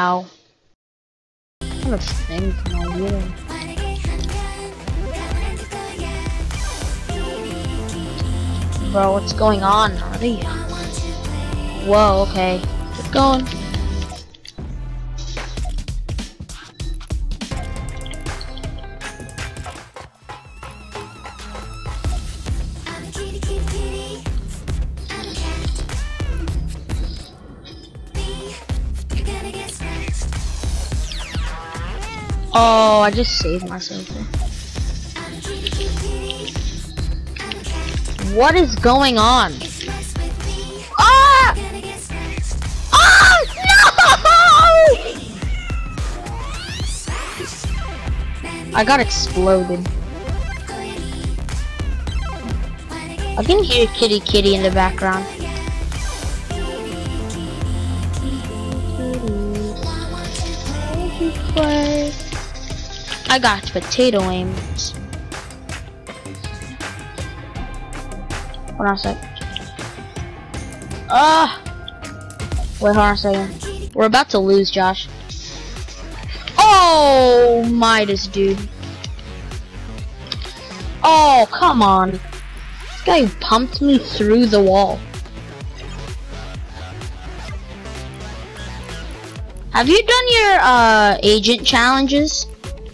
Ow. What kind of thing am I doing? Bro, what's going on? Are they? Whoa, okay. Keep going. Oh, I just saved myself there. What is going on? Ah! Ah! No! I got exploded. I can hear kitty kitty in the background. I got potato aims. Hold on a sec. Wait, hold on a second. We're about to lose, Josh. Oh, Midas, dude. Oh, come on. This guy pumped me through the wall. Have you done your agent challenges?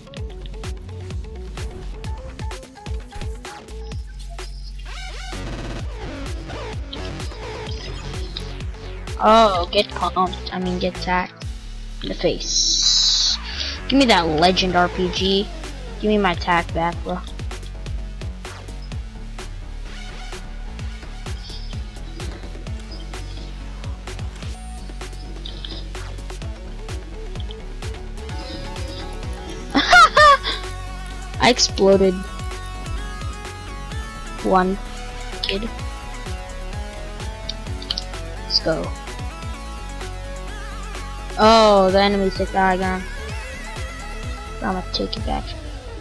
Oh, get pumped. I mean, get tacked in the face. Give me that legend RPG. Give me my tack back, bro. I exploded one kid. Let's go. Oh, the enemy took the high ground. I'm gonna take it back.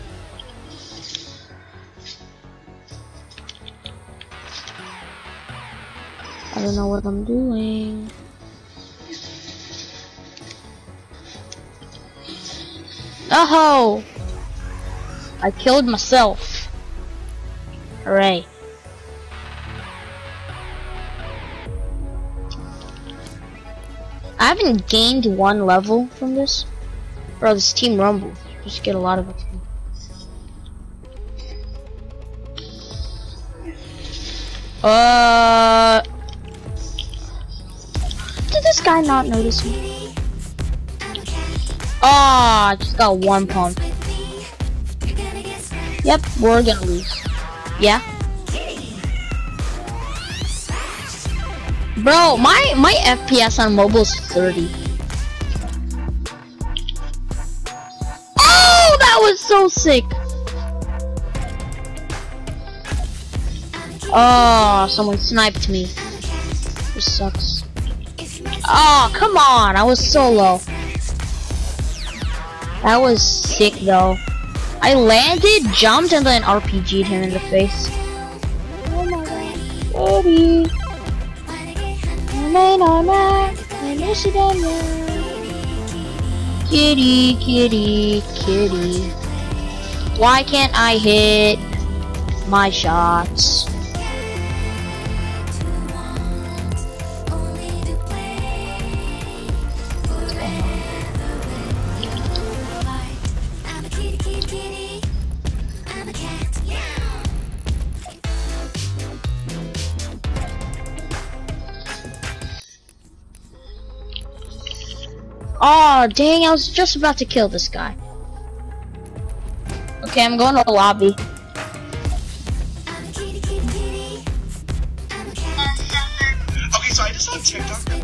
I don't know what I'm doing. Oh! I killed myself. Hooray. I haven't gained one level from this. Bro, this Team Rumble. Just get a lot of XP. Did this guy not notice me? Ah, I just got one pump. Yep, we're gonna lose. Yeah. Bro, my FPS on mobile is 30. Oh, that was so sick. Oh, someone sniped me. This sucks. Oh, come on, I was so low. That was sick though. I landed, jumped, and then RPG'd him in the face. Oh my god. Baby. Kitty, kitty, kitty. Why can't I hit my shots? Oh dang, I was just about to kill this guy. Okay, I'm going to the lobby. Okay, so I just saw TikTok that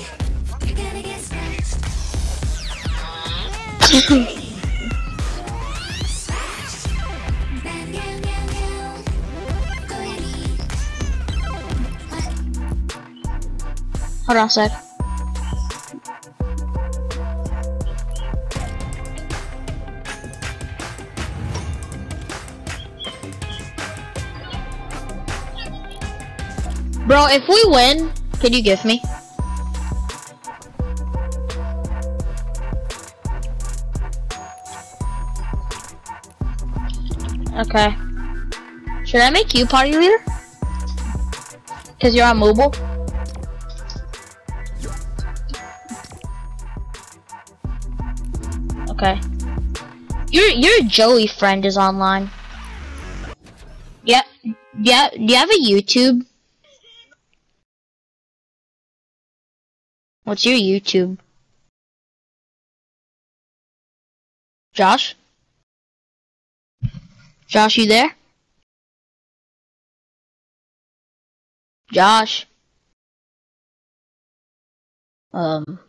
Hold on a sec. Bro, if we win, can you give me? Okay. Should I make you party leader? Cause you're on mobile. Okay. Your Joey friend is online. Yep. Yeah. Do you have a YouTube? What's your YouTube? Josh? Josh, you there? Josh?